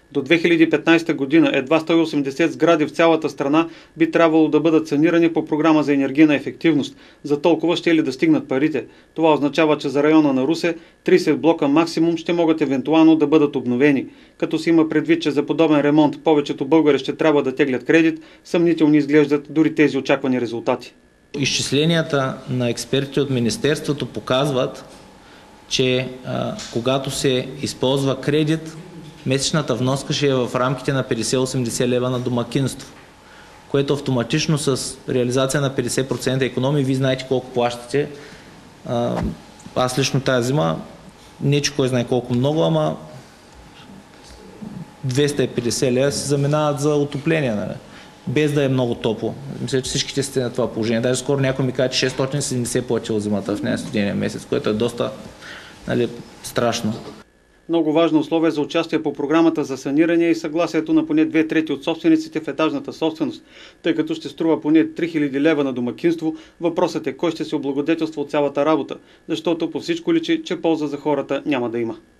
До 2015 година едва 180 сгради в цялата страна би трябвало да бъдат санирани по програма за енергийна ефективност. За толкова ще ли да стигнат парите? Това означава, че за района на Русе 30 блока максимум ще могат евентуално да бъдат обновени. Като се има предвид, че за подобен ремонт повечето българи ще трябва да теглят кредит, съмнителни изглеждат дори тези очаквани резултати. Изчисленията на експертите от Министерството показват, че когато се използва кредит, месечната вноска ще е в рамките на 50-80 лева на домакинство, което автоматично с реализация на 50% икономии, вие знаете колко плащате. Аз лично тази зима, не че кой знае колко много, ама 250 лева се заминават за отопление, нали? Без да е много топло. Мисля, че всичките сте на това положение. Даже скоро някой ми каза, че 670 платил зимата в най-студения месец, което е доста, нали, страшно. Много важно условие за участие по програмата за саниране е и съгласието на поне 2/3 от собствениците в етажната собственост. Тъй като ще струва поне 3000 лева на домакинство, въпросът е кой ще се облагодетелства от цялата работа, защото по всичко личи, че полза за хората няма да има.